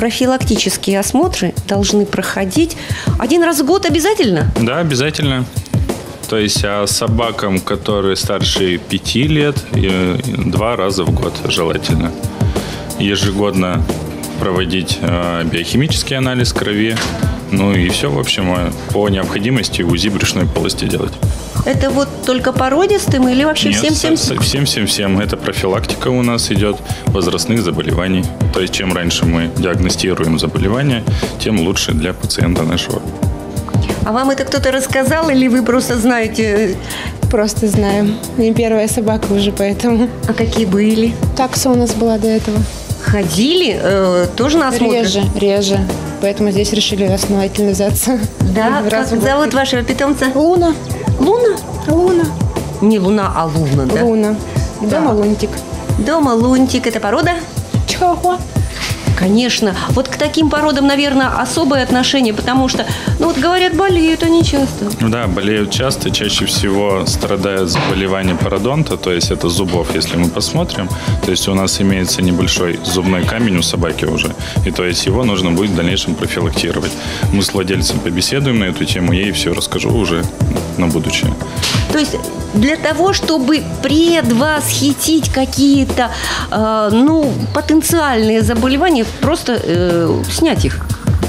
профилактические осмотры должны проходить один раз в год обязательно? Да, обязательно. То есть собакам, которые старше 5 лет, 2 раза в год желательно. Ежегодно проводить биохимический анализ крови. Ну и все, в общем, по необходимости УЗИ брюшной полости делать. Это вот только породистым или вообще Нет, всем? всем. Это профилактика у нас идет возрастных заболеваний. То есть чем раньше мы диагностируем заболевание, тем лучше для пациента нашего. А вам это кто-то рассказал или вы просто знаете? Просто знаем. Не первая собака уже, поэтому. А какие были? Такса у нас была до этого. Ходили? Тоже на осмотр? Реже. Поэтому здесь решили основательно взяться. Да? Как зовут вашего питомца? Луна. Луна? Не Луна, а Луна, да? Луна. Дома Лунтик. Дома Лунтик. Это порода? Чихуахуа. Конечно. Вот к таким породам, наверное, особое отношение, потому что, говорят, болеют они часто. Да, болеют часто. Чаще всего страдают заболевания пародонта, то есть это зубов, если мы посмотрим. То есть у нас имеется небольшой зубной камень у собаки уже, и то есть его нужно будет в дальнейшем профилактировать. Мы с владельцем побеседуем на эту тему, я ей все расскажу уже на будущее. То есть для того, чтобы предвосхитить какие-то потенциальные заболевания, просто снять их.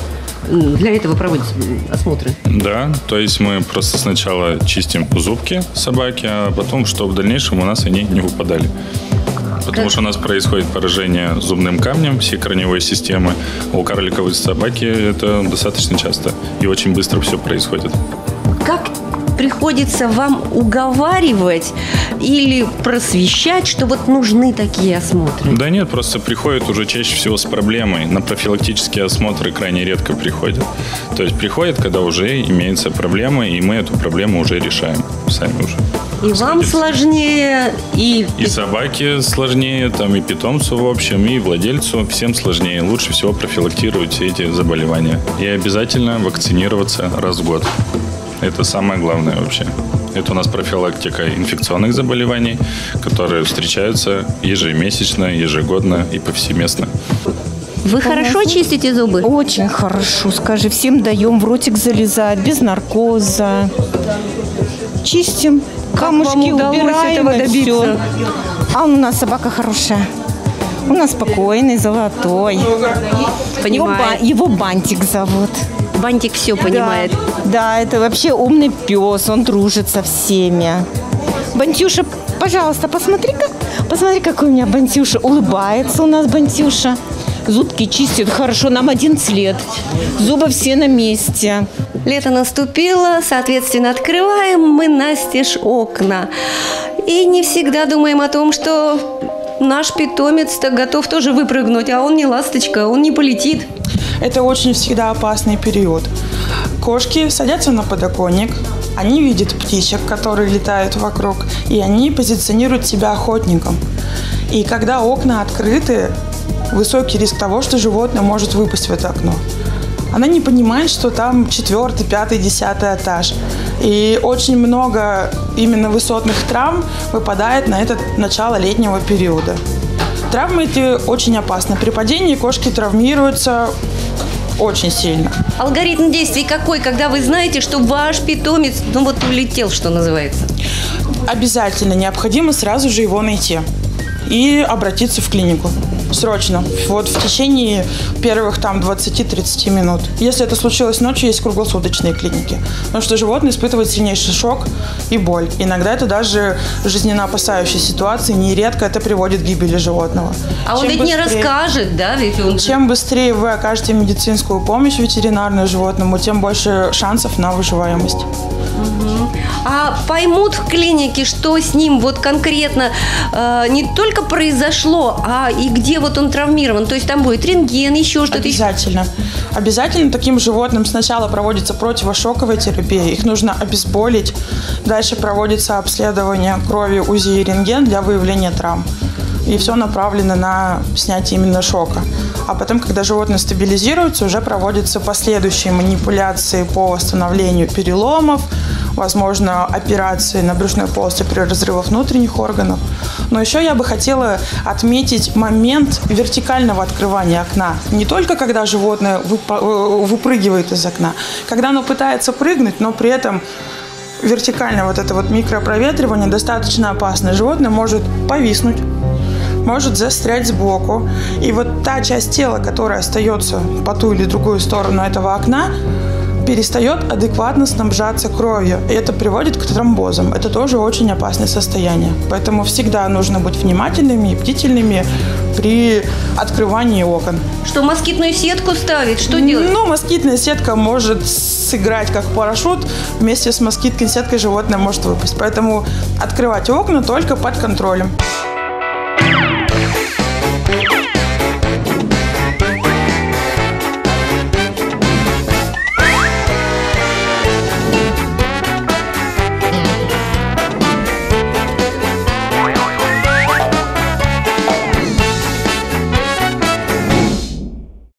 Для этого проводятся осмотры. Да, то есть мы просто сначала чистим зубки собаки, а потом, чтобы в дальнейшем у нас они не выпадали. Потому что у нас происходит поражение зубным камнем всей корневой системы. У карликовой собаки это достаточно часто и очень быстро все происходит. Как приходится вам уговаривать или просвещать, что нужны такие осмотры? Да нет, просто приходят уже чаще всего с проблемой. На профилактические осмотры крайне редко приходят. То есть приходят, когда уже имеется проблема, и мы эту проблему уже решаем сами уже. И вам сложнее, и собаке сложнее, и питомцу, в общем, и владельцу. Всем сложнее. Лучше всего профилактировать все эти заболевания. И обязательно вакцинироваться раз в год. Это самое главное вообще. Это у нас профилактика инфекционных заболеваний, которые встречаются ежемесячно, ежегодно и повсеместно. Вы хорошо чистите зубы? Очень хорошо, скажи. Всем даем в ротик залезать, без наркоза. Чистим, камушки убираем и все. А у нас собака хорошая. У нас спокойный, золотой. Понимаю. Его Бантик зовут. Бантик все понимает. Да, это вообще умный пес, он дружит со всеми. Бантюша, пожалуйста, посмотри-ка. Посмотри, какой у меня Бантюша. Улыбается у нас Бантюша. Зубки чистит хорошо, нам 11 лет. Зубы все на месте. Лето наступило, соответственно, открываем мы настежь окна. И не всегда думаем о том, что наш питомец-то готов тоже выпрыгнуть, а он не ласточка, он не полетит. Это очень всегда опасный период. Кошки садятся на подоконник, они видят птичек, которые летают вокруг, и они позиционируют себя охотником. И когда окна открыты, высокий риск того, что животное может выпасть в это окно. Она не понимает, что там 4-й, 5-й, 10-й этаж. И очень много именно высотных травм выпадает на это начало летнего периода. Травмы эти очень опасны. При падении кошки травмируются очень сильно. Алгоритм действий какой, когда вы знаете, что ваш питомец, улетел, что называется? Обязательно необходимо сразу же его найти и обратиться в клинику. Срочно. В течение первых 20-30 минут. Если это случилось ночью, есть круглосуточные клиники. Потому что животное испытывает сильнейший шок и боль. Иногда это даже жизненно опасающие ситуации. Нередко это приводит к гибели животного. А он ведь не расскажет, да? Чем быстрее вы окажете медицинскую помощь ветеринарную животному, тем больше шансов на выживаемость. А поймут в клинике, что с ним конкретно не только произошло, а и где он травмирован? То есть там будет рентген, еще что-то? Обязательно. Обязательно таким животным сначала проводится противошоковая терапия. Их нужно обезболить. Дальше проводится обследование крови, УЗИ и рентген для выявления травм. И все направлено на снятие именно шока. А потом, когда животное стабилизируется, уже проводятся последующие манипуляции по восстановлению переломов, возможно, операции на брюшной полости при разрывах внутренних органов. Но еще я бы хотела отметить момент вертикального открывания окна. Не только когда животное выпрыгивает из окна, когда оно пытается прыгнуть, но при этом вертикальное вот это вот микропроветривание достаточно опасно. Животное может повиснуть, может застрять сбоку. И вот та часть тела, которая остается по ту или другую сторону этого окна, перестает адекватно снабжаться кровью. И это приводит к тромбозам. Это тоже очень опасное состояние. Поэтому всегда нужно быть внимательными и бдительными при открывании окон. Что, москитную сетку ставить? Что делать? Ну, москитная сетка может сыграть как парашют. Вместе с москитной сеткой животное может выпасть. Поэтому открывать окна только под контролем.